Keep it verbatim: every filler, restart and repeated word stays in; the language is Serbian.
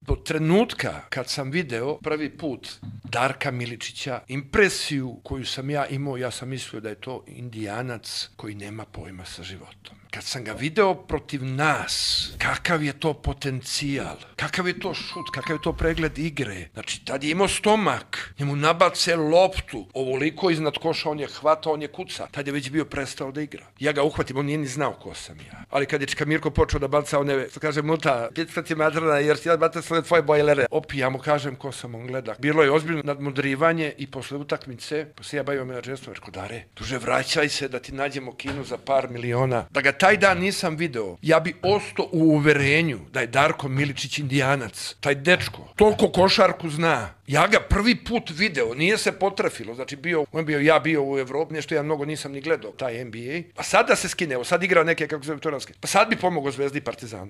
Do trenutka kad sam video prvi put Darka Miličića, impresiju koju sam ja imao, ja sam mislio da je to Indijanac koji nema pojma sa životom. Kad sam ga video protiv nas, kakav je to potencijal, kakav je to šut, kakav je to pregled igre. Znači, tad je imao stomak, njemu nabace loptu, ovoliko iznad koša, on je hvatao, on je kuca. Tad je već bio prestao da igra. Ja ga uhvatim, on nije ni znao ko sam ja. Ali kad je Čika Mirko počeo da baca one, što kaže muta, pita ti matrana, jer ti ja bata sve tvoje bojlere. Opi, ja mu kažem ko sam, on gleda. Bilo je ozbiljno nadmudrivanje i posle utakmice, posle ja bavio menadžerstvo, reko, Dare, duže vraćaj se da ti nađemo kinu za par miliona. Da ga taj dan nisam video, ja bi ostao u uverenju da je Darko Miličić Indijanac. Taj dečko, toliko košarku zna. Ja ga prvi put video, nije se potrefilo, znači bio, on bio, ja bio u Evropi, nešto ja mnogo nisam ni gledao, taj N B A. A sad da se skine, evo sad igra neke, kako se zove to raske, pa sad bi pomogao Zvezdi i Partizanu.